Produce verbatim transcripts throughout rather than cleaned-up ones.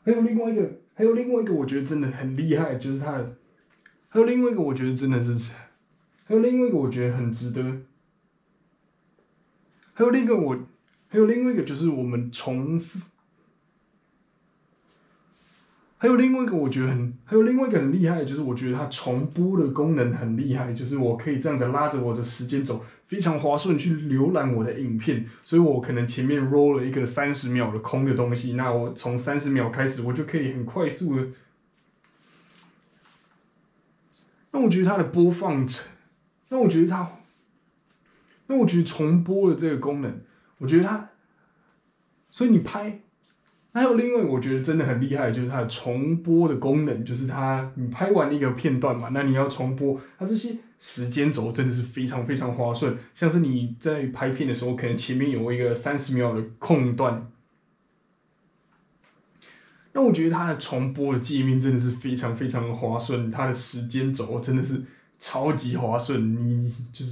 还有另外一个，还有另外一个，我觉得真的很厉害，就是它的，还有另外一个，我觉得真的是，还有另外一个，我觉得很值得，还有另一个我，还有另外一个就是我们重复。还有另外一个我觉得很，还有另外一个很厉害，就是我觉得它重播的功能很厉害，就是我可以这样子拉着我的时间轴，非常滑顺去浏览我的影片，所以我可能前面 roll 了一个三十秒的空的东西，那我从三十秒开始，我就可以很快速的，那我觉得它的播放，那我觉得它，那我觉得重播的这个功能，我觉得它，所以你拍。还有另外我觉得真的很厉害，就是它的重播的功能，就是它你拍完一个片段嘛，那你要重播，它这些时间轴真的是非常非常滑顺。像是你在拍片的时候，可能前面有一个三十秒的空段，那我觉得它的重播的界面真的是非常非常的滑顺，它的时间轴真的是超级滑顺，你就是，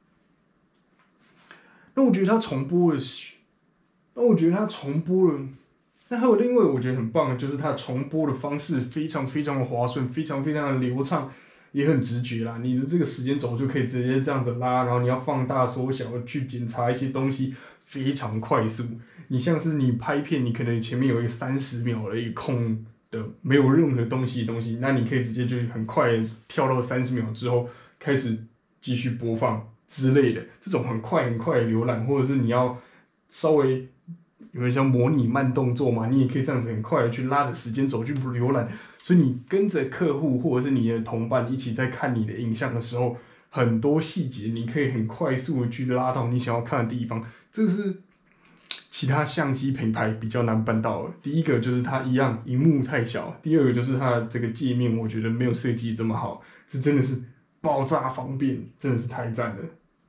那我觉得它重播的，那我觉得它重播了。那还有另外我觉得很棒的，就是它重播的方式非常非常的滑顺，非常非常的流畅，也很直觉啦。你的这个时间轴就可以直接这样子拉，然后你要放大缩小去检查一些东西，非常快速。你像是你拍片，你可能前面有一个三十秒的一个空的没有任何东西的东西，那你可以直接就很快跳到三十秒之后开始继续播放之类的，这种很快很快的浏览，或者是你要稍微。有点像模拟慢动作嘛，你也可以这样子很快的去拉着时间轴去浏览，所以你跟着客户或者是你的同伴一起在看你的影像的时候，很多细节你可以很快速的去拉到你想要看的地方，这是其他相机品牌比较难办到的。第一个就是它一样荧幕太小，第二个就是它的这个界面我觉得没有设计这么好，是真的是爆炸方便，真的是太赞了。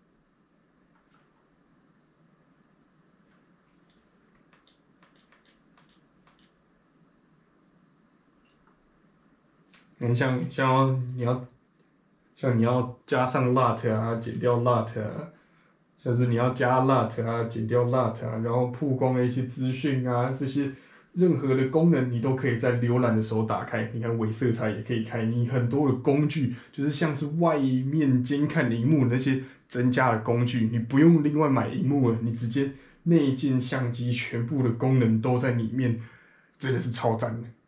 嗯，像像你要像你要加上 L U T 啊，减掉 L U T 啊，像是你要加 L U T 啊，减掉 L U T 啊，然后曝光的一些资讯啊，这些任何的功能你都可以在浏览的时候打开。你看伪色彩也可以开，你很多的工具就是像是外面监看荧幕那些增加的工具，你不用另外买荧幕了，你直接内建相机全部的功能都在里面，真的是超赞的。